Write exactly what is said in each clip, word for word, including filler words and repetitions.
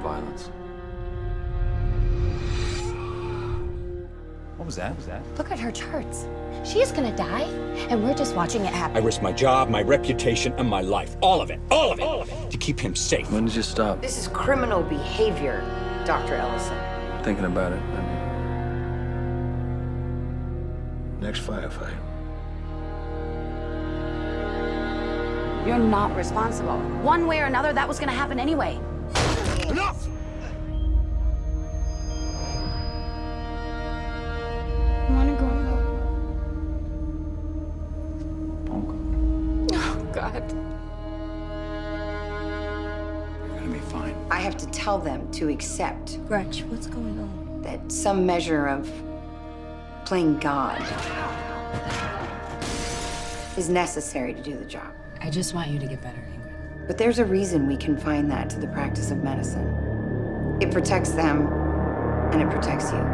violence. What was that? What was that? Look at her charts. She is gonna die, and we're just watching it happen. I risked my job, my reputation, and my life. All of it. All of it. All of it. To keep him safe. When did you stop? This is criminal behavior, Doctor Ellison. Thinking about it. I mean... Next firefight. You're not responsible. One way or another, that was gonna happen anyway. Enough! I wanna go home. Oh, God. You're gonna be fine. I have to tell them to accept Gretch, what's going on? that some measure of playing God is necessary to do the job. I just want you to get better, Ingrid. But there's a reason we confine that to the practice of medicine. It protects them, and it protects you.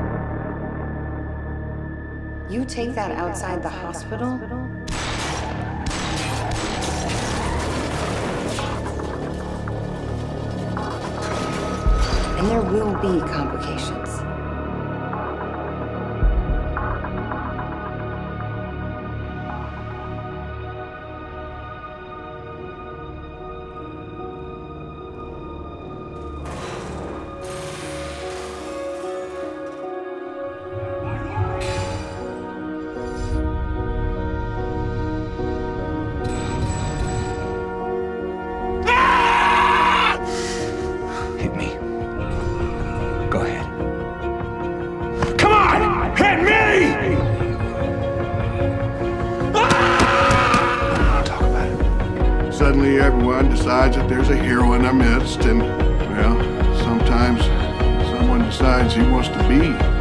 You take that outside the hospital, and there will be complications. Hit me. Go ahead. Come on! Hit me! Ah! Talk about it. Suddenly everyone decides that there's a hero in our midst, and, well, sometimes someone decides he wants to be